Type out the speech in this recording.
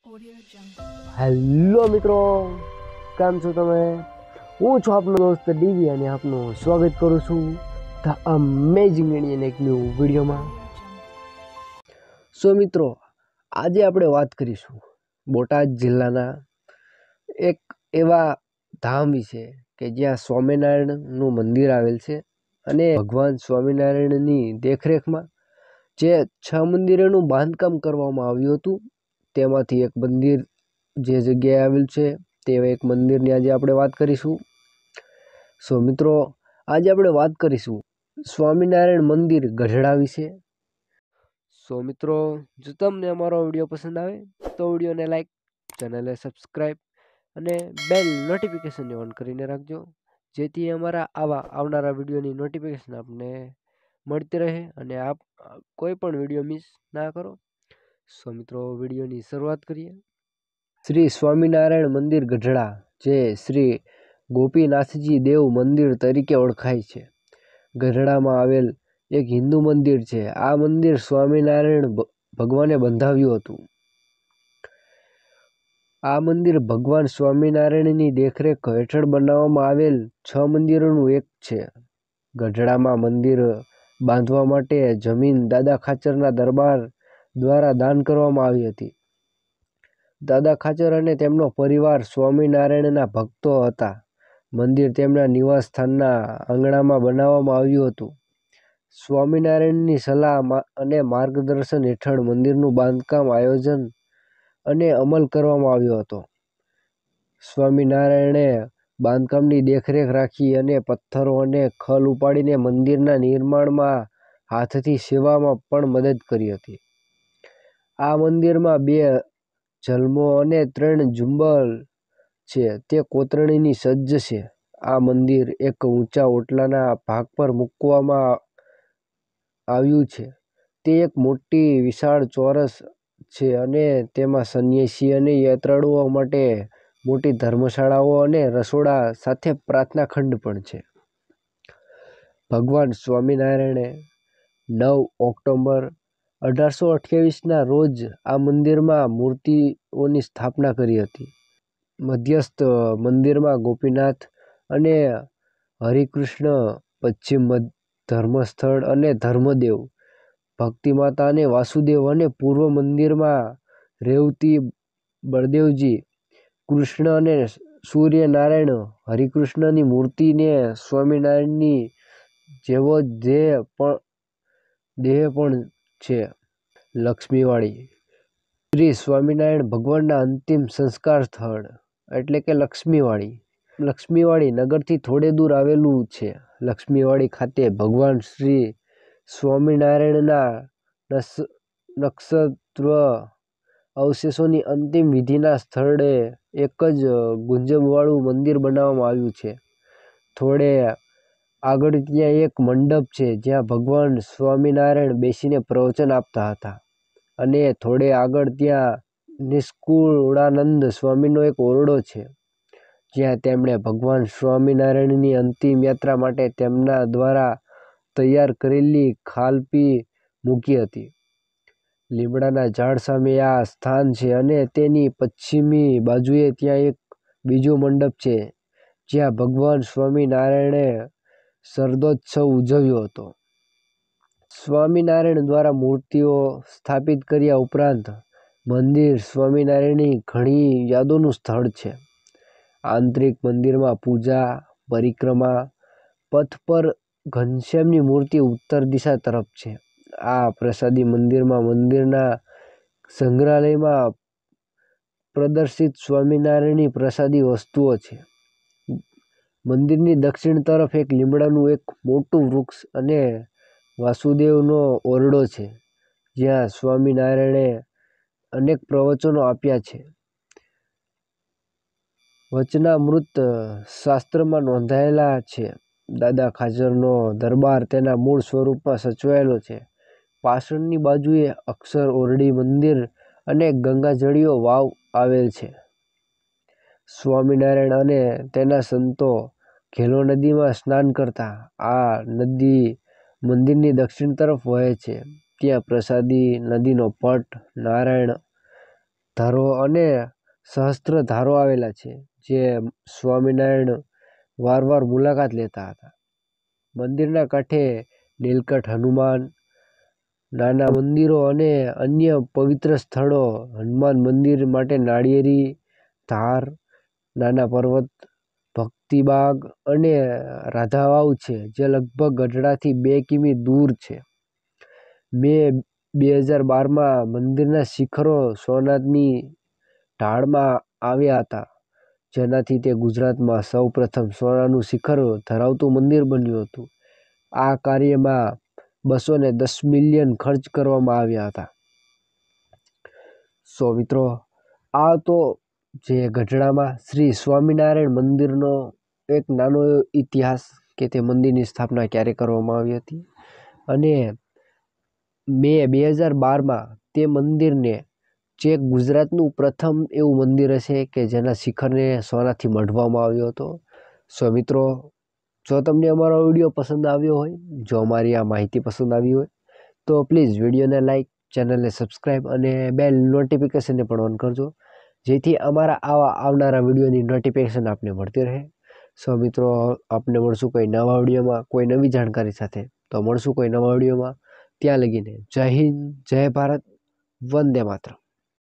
Hello મિત્રો, કેમ છો તમે? હું છું આપનો દોસ્ત ડીવી અને આપનું સ્વાગત કરું છું ધ અમેઝિંગ ઇન્ડિયન એક ન્યૂ વિડીયોમાં. સો મિત્રો, આજે આપણે વાત કરીશું બોટાદ જિલ્લાના એક એવા ધામ વિશે કે જ્યાં સ્વામિનારાયણનું મંદિર આવેલ છે અને ભગવાન સ્વામિનારાયણની દેખરેખમાં જે 6 મંદિરોનું બાંધકામ કરવામાં આવ્યું હતું તેમાંથી એક મંદિર જે જગ્યાએ આવેલ છે તે એક મંદિરની આજે આપણે વાત કરીશું. સો મિત્રો, આજે આપણે વાત કરીશું સ્વામિનારાયણ મંદિર ગઢડા વિશે. સો મિત્રો, જો તમને અમારો વિડીયો પસંદ આવે તો વિડીયોને લાઈક, ચેનલને સબસ્ક્રાઈબ અને બેલ નોટિફિકેશનને ઓન કરીને રાખજો, જેથી અમારા આવા આવનારા વિડીયોની નોટિફિકેશન આપને મળતી રહે અને આપ કોઈ પણ વિડીયો મિસ ના કરો. સો મિત્રો, વિડીયોની શરૂઆત કરીએ. શ્રી સ્વામિનારાયણ મંદિર ગઢડા, જે શ્રી ગોપીનાથજી દેવ મંદિર તરીકે ઓળખાય છે, ગઢડામાં આવેલ એક હિન્દુ મંદિર છે. આ મંદિર સ્વામિનારાયણ ભગવાને બંધાવ્યું હતું. આ મંદિર ભગવાન સ્વામિનારાયણની દેખરેખ હેઠળ બનાવવામાં આવેલ 6 મંદિરોનું એક છે. ગઢડામાં મંદિર બાંધવા માટે જમીન દાદા ખાચરના દરબાર દ્વારા દાન કરવામાં આવી હતી. દાદા ખાચર અને તેમનો પરિવાર સ્વામિનારાયણના ભક્તો હતા. મંદિર તેમના નિવાસ સ્થાનના આંગણામાં બનાવવામાં આવ્યું હતું. સ્વામિનારાયણની સલાહ અને માર્ગદર્શન હેઠળ મંદિરનું બાંધકામ, આયોજન અને અમલ કરવામાં આવ્યો હતો. સ્વામિનારાયણે બાંધકામની દેખરેખ રાખી અને પથ્થરો અને ખલ ઉપાડીને મંદિરના નિર્માણમાં હાથથી સેવામાં પણ મદદ કરી હતી. આ મંદિરમાં 2 જલમો અને 3 ઝુંબલ છે, તે કોતરણીની સજ્જ છે. આ મંદિર એક ઊંચા ઓટલાના ભાગ પર મૂકવામાં આવ્યું છે. તે એક મોટી વિશાળ ચોરસ છે અને તેમાં સંન્યાસી અને યાત્રાળુઓ માટે મોટી ધર્મશાળાઓ અને રસોડા સાથે પ્રાર્થના ખંડ પણ છે. ભગવાન સ્વામિનારાયણે 9 ઓક્ટોબર 1828ના રોજ આ મંદિરમાં મૂર્તિઓની સ્થાપના કરી હતી. મધ્યસ્થ મંદિરમાં ગોપીનાથ અને હરિકૃષ્ણ, પશ્ચિમ ધર્મસ્થળ અને ધર્મદેવ, ભક્તિમાતા અને વાસુદેવ, અને પૂર્વ મંદિરમાં રેવતી, બળદેવજી, કૃષ્ણ અને સૂર્યનારાયણ, હરિકૃષ્ણની મૂર્તિને સ્વામિનારાયણની જેવો જ દેહ પણ છે. લક્ષ્મીવાડી, શ્રી સ્વામિનારાયણ ભગવાનના અંતિમ સંસ્કાર સ્થળ એટલે કે લક્ષ્મીવાડી. લક્ષ્મીવાડી નગરથી થોડે દૂર આવેલું છે. લક્ષ્મીવાડી ખાતે ભગવાન શ્રી સ્વામિનારાયણના નક્ષત્ર અવશેષોની અંતિમ વિધિના સ્થળે એક જ ગુંજબવાળું મંદિર બનાવવામાં આવ્યું છે. થોડે આગળ ત્યાં એક મંડપ છે જ્યાં ભગવાન સ્વામિનારાયણ બેસીને પ્રવચન આપતા હતા, અને થોડે આગળ ત્યાં નિષ્કુળાનંદ સ્વામીનો એક ઓરડો છે, જ્યાં તેમણે ભગવાન સ્વામિનારાયણની અંતિમ યાત્રા માટે તેમના દ્વારા તૈયાર કરેલી ખાલપી મૂકી હતી. લીમડાના ઝાડ સામે આ સ્થાન છે અને તેની પશ્ચિમી બાજુએ ત્યાં એક બીજો મંડપ છે જ્યાં ભગવાન સ્વામિનારાયણે શરદોત્સવ ઉજવ્યો હતો. સ્વામિનારાયણ દ્વારા મૂર્તિઓ સ્થાપિત કર્યા ઉપરાંત મંદિર સ્વામિનારાયણની ઘણી યાદોનું સ્થળ છે. આંતરિક મંદિરમાં પૂજા પરિક્રમા પથ પર ઘનશ્યામની મૂર્તિ ઉત્તર દિશા તરફ છે. આ પ્રસાદી મંદિરમાં મંદિરના સંગ્રહાલયમાં પ્રદર્શિત સ્વામિનારાયણની પ્રસાદી વસ્તુઓ છે. મંદિરની દક્ષિણ તરફ એક લીમડાનું એક મોટું વૃક્ષ અને વાસુદેવનો ઓરડો છે, જ્યાં સ્વામિનારાયણે અનેક પ્રવચનો આપ્યા છે. વચનામૃત શાસ્ત્રમાં નોંધાયેલા છે. દાદા ખાચરનો દરબાર તેના મૂળ સ્વરૂપમાં સચવાયેલો છે. પાછળની બાજુએ અક્ષર ઓરડી, મંદિર અને ગંગાજળીયો વાવ આવેલ છે. સ્વામિનારાયણ અને તેના સંતો ઘેલો નદીમાં સ્નાન કરતા. આ નદી મંદિરની દક્ષિણ તરફ વહે છે. ત્યાં પ્રસાદી નદીનો પટ નારાયણ ધારો અને સહસ્ત્ર ધારો આવેલા છે, જે સ્વામિનારાયણ વારવાર મુલાકાત લેતા હતા. મંદિરના કાંઠે નીલકંઠ હનુમાન, નાના મંદિરો અને અન્ય પવિત્ર સ્થળો, હનુમાન મંદિર માટે નાળિયેરી ધાર, નાના પર્વત, ભક્તિબાગ અને રાધાવાવ છે, જે લગભગ ગઢડાથી 2 કિમી દૂર છે. મે 2012માં મંદિરના શિખરો સોનાની ઢાળમાં આવ્યા હતા, જેનાથી તે ગુજરાતમાં સૌપ્રથમ સોનાનું શિખર ધરાવતું મંદિર બન્યું હતું. આ કાર્યમાં 210 મિલિયન ખર્ચ કરવામાં આવ્યા હતા. મિત્રો, આ તો જે ગઢડામાં શ્રી સ્વામિનારાયણ મંદિરનો એક નાનો ઇતિહાસ કે તે મંદિરની સ્થાપના ક્યારે કરવામાં આવી હતી. અને મે 2012માં તે મંદિરને જે ગુજરાતનું પ્રથમ એવું મંદિર હશે કે જેના શિખરને સોનાથી મઢવામાં આવ્યો હતો. મિત્રો, જો તમને અમારો વિડીયો પસંદ આવ્યો હોય, જો અમારી આ માહિતી પસંદ આવી હોય, તો પ્લીઝ વિડીયોને લાઈક, ચેનલને સબસ્ક્રાઈબ અને બેલ નોટિફિકેશનને પણ ઓન કરજો, જેથી અમારા આવા આવનારા વિડીયોની નોટિફિકેશન આપને મળતી રહે. મિત્રો, આપને મળશું કોઈ નવા વિડીયોમાં કોઈ નવી જાણકારી સાથે. તો મળશું કોઈ નવા વિડીયોમાં. ત્યાં લગીને જય હિન્દ, જય ભારત, વંદે માતરમ.